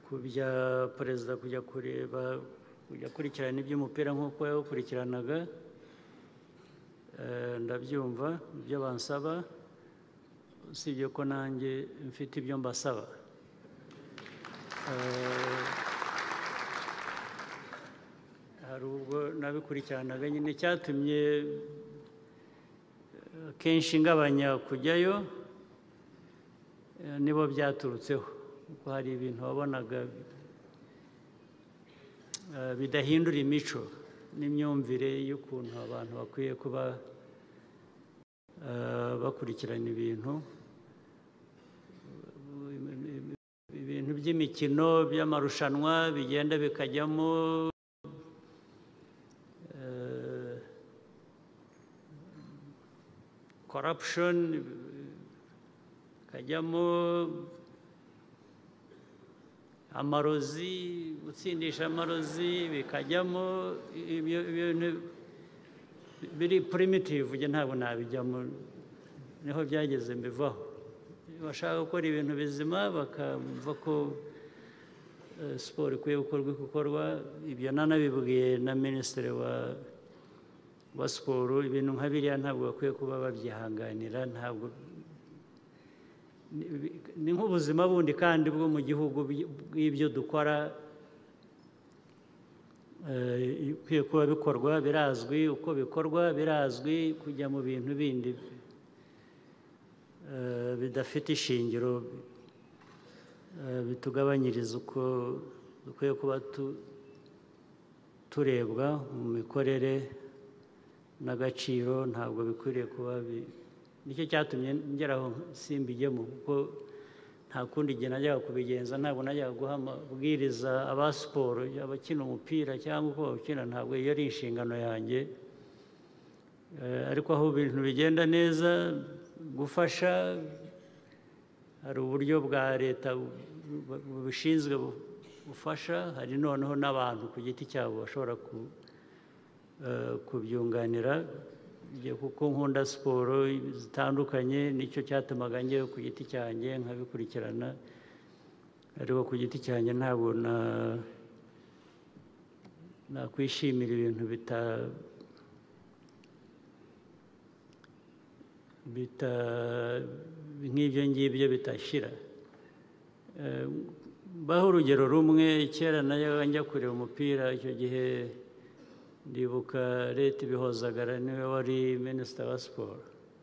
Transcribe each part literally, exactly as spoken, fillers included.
kubya perezida kujya kureba kujya kurikirana iby'umupira nk'uko yawukurikiranaga ndabyumva ibyo bansaba usibye ko nanjye mfite ibyo mbasaba hari ubwo nabikurikiranaga nyine cyatumye kenshi ngabanya kujyayo nibo byaturutseho kuko hari ibintu wabonaga bidahindura imico n'imyumvire y'ukuntu abantu bakwiye kuba bakurikirana ibintu ibintu by'imikino by'amarushanwa bigenda bikajyamo corruption kajyamo amarozi gutsindisha amarozi bikajyamo ibintu biri primitive ujye ntabwo nabijyamo niho byageze mbivaho bashaka gukora ibintu bizima bakamva ko siporo ikwiye gukorwa gukorwa ibyo nanabibwiye na minisitiri wa wa siporo ibintu nka biriya ntabwo bakwiye kuba babyihanganira ntabwo ni nk'ubuzima bundi kandi bwo mu gihugu bw'ibyo dukora bikwiye kuba bikorwa birazwi uko bikorwa birazwi kujya mu bintu bindi bidafite ishingiro bitugabanyiriza uko dukwiye kuba turebwa mu mikorere n'agaciro ntabwo bikwiriye kuba nicyo cyatumye ngeraho simbijyemo kuko nta kundi igihe najyaga kubigenza ntabwo najyaga guha amabwiriza aba siporo abakina umupira cyangwa uko bawukina ntabwo iyo ari inshingano yanjye ariko aho ibintu bigenda neza gufasha hari uburyo bwa leta bubishinzwe bufasha hari noneho n'abantu ku giti cyabo bashobora kubyunganira kuko nkunda siporo zitandukanye nicyo cyatumaga njyewe ku giti cyanjye nkabikurikirana ariko ku giti cyanjye ntabwo nakwishimira ibintu bita bita nk'ibyo ngibyo bitashyira baho urugero rumwe kera nayo njya kureba umupira icyo gihe ndibuka leta ibihozagara niwe wari minisita wa siporo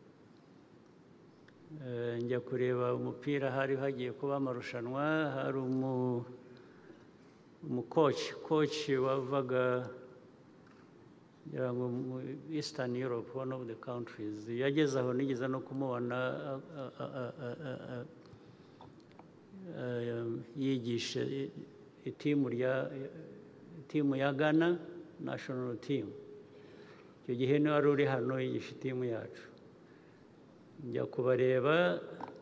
njya kureba umupira hari hagiye kuba amarushanwa hari umukoci koci wavaga ngira ngo mu Eastern Europe one of the countries yageze aho nigeze no kumubona yigisha itimu ya Ghana national team icyo gihe niwe wari uri hano yigisha itimu yacu njya kubareba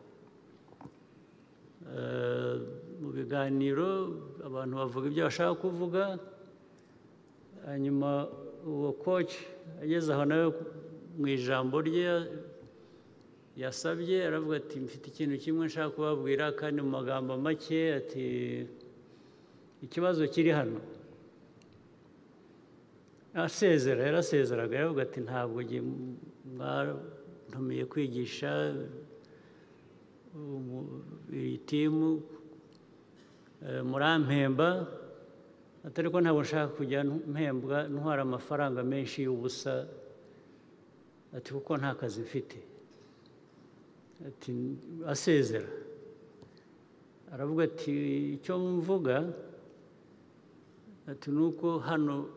mu biganiro abantu bavuga ibyo bashaka kuvuga hanyuma uwo koci ageze aho nawe mu ijambo rye yasabye aravuga ati mfite ikintu kimwe nshaka kubabwira kandi mu magambo make ati ikibazo kiri hano asezera yarasezeraga yaravuga ati ntabwo mwantumiye kwigisha iyi timu murampemba atari ko ntabwo nshaka kujya mpembwa ntwara amafaranga menshi y'ubusa ati kuko nta kazi mfite ati asezera aravuga ati icyo mvuga ati nuko hano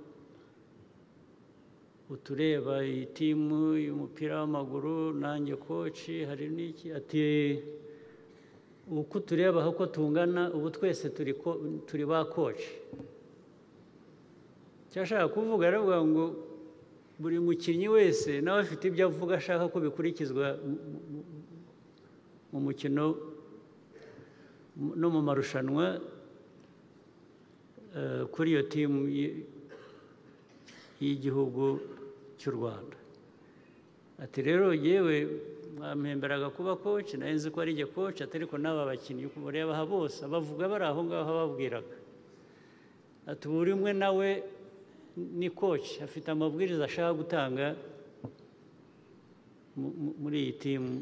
utureba iyi timu y'umupira w'amaguru nanjye koci hari n'iki ati uko tureba uko tungana ubu twese turi ba koci icyo ashaka kuvuga aravuga ngo buri mukinnyi wese nawe afite ibyo avuga ashaka ko bikurikizwa mu mukino no mu marushanwa kuri iyo timu y'igihugu cy'u Rwanda ati rero yewe mwampemberaga kuba coach nari nzi ko ari jye coach ariko n'aba bakinnyi uko mureba aha bose bavuga bari aho ngaho babwiraga ati buri umwe nawe ni coach afite amabwiriza ashaka gutanga muri iyi timu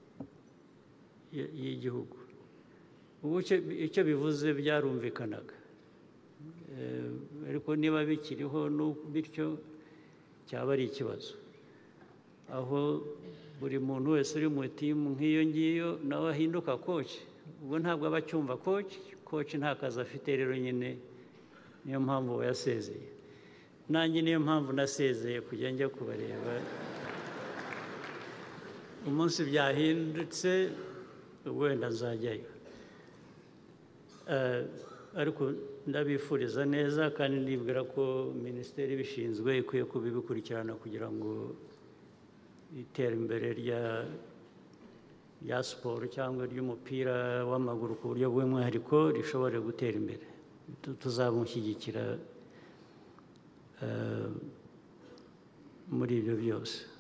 y'igihugu. Ubu icyo bivuze byarumvikanaga, ariko niba bikiriho bityo cyaba ari ikibazo, aho buri muntu wese uri mu timu nk'iyo ngiyo nawe ahinduka coach. Ubwo ntabwo aba acyumva coach, coach nta kazi afite rero nyine, niyo mpamvu yasezeye. Nanjye niyo mpamvu nasezeye kujya njya kubareba. Umunsi byahindutse wenda nzajyayo, ariko ndabifuriza neza kandi ndibwira ko minisiteri ibishinzwe ikwiye kubikurikirana kugira ngo iterambere rya ya siporo cyangwa ry'umupira w'amaguru ku buryo bw'umwihariko rishobore gutera imbere. Tuzamushyigikira muri ibyo byose.